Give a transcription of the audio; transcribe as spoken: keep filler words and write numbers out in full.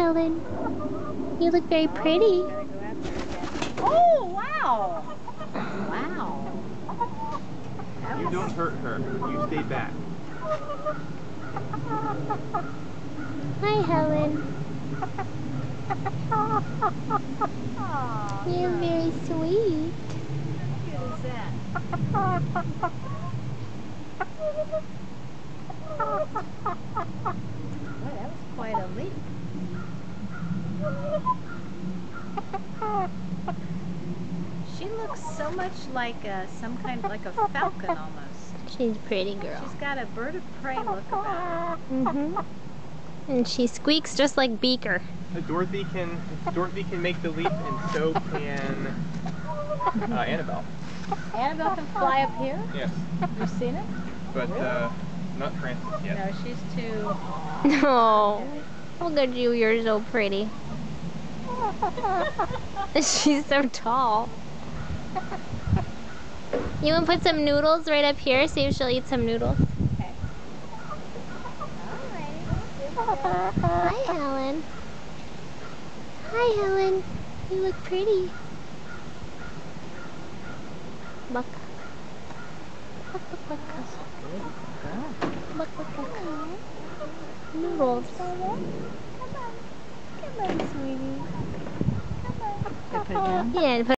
Helen. You look very pretty. Oh, wow! Wow. You don't hurt her. You stay back. Hi, Helen. You're very sweet. How cute is that? Boy, that was quite a leap. She looks so much like a, some kind of like a falcon almost. She's a pretty girl. She's got a bird of prey look about her. Mm-hmm. And she squeaks just like Beaker. Uh, Dorothy can Dorothy can make the leap, and so can uh, Annabelle. Annabelle can fly up here. Yes, You've seen it? but uh, not Frances yet. No, she's too. No. Look at you, you're so pretty. She's so tall. You want to put some noodles right up here? See if she'll eat some noodles. Okay. Hi, Helen. Hi, Helen. You look pretty. Buck. Buck, buck, buck. Buck, buck, buck. Noodles. Come on. Come on, sweetie. Come on. Put it down. Yeah.